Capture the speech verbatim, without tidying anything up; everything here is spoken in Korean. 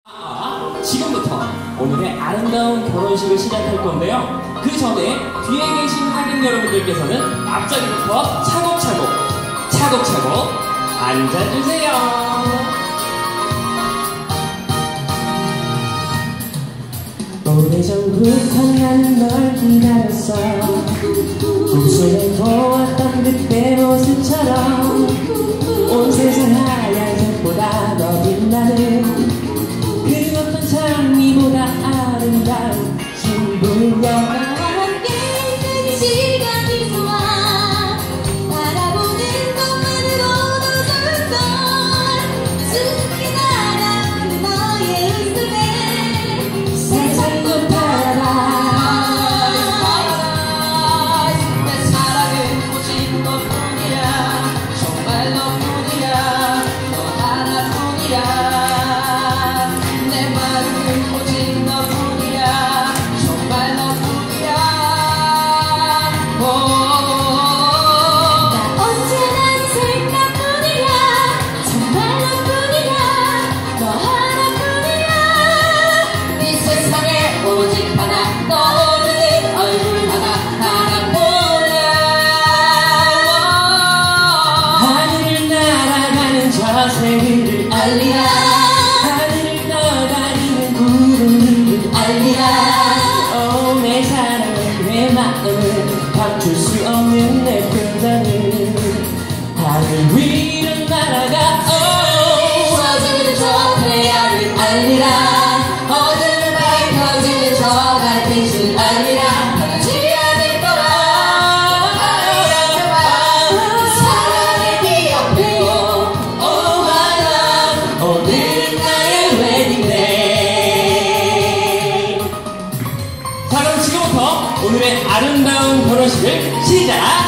아, 지금부터 오늘의 아름다운 결혼식을 시작할 건데요. 그 전에 뒤에 계신 하객 여러분들께서는 앞자리부터 차곡차곡 차곡차곡 앉아주세요. 오래전부터 나는 널 기다렸어. 꿈속에 보았던 그때 모습처럼 온 세상 하얀색보다 더 빛나는 그 어떤 장미보다 아름다운 신부여. 나와 함께 있는 시간이 좋아. 바라보는 것만으로도 좋은 걸. 수줍게 날아오는 너의 웃음에 세상도 바라봐. 내 사랑은 오직 너뿐이야. 정말 너뿐이야. 너 하나뿐이야. 내 마음은 오직 너뿐이야. 정말 너뿐이야. 오. 나 언제나 생각뿐이야. 정말 너뿐이야. 너 하나뿐이야. 이 세상에 오직 하나 떠오르는 얼굴 하나 하나뿐이야. 하늘을 날아가는 저 새를 알리라. 하늘을 떠다니는 구름을 알리라. 오, 내 사랑은 내 마음을 감출 수 없는 내 표정을 하늘 위로 날아가. 오, 쏟아지는 저 태양을 알리라. 어둠을 밝혀지는 저 달빛을 알리라. 변하지 않을 거라. 사랑을 기억해요. 오, my love. 오늘은 나의 웨딩 데이. 자, 그럼 지금부터 오늘의 아름다운 결혼식을 시작!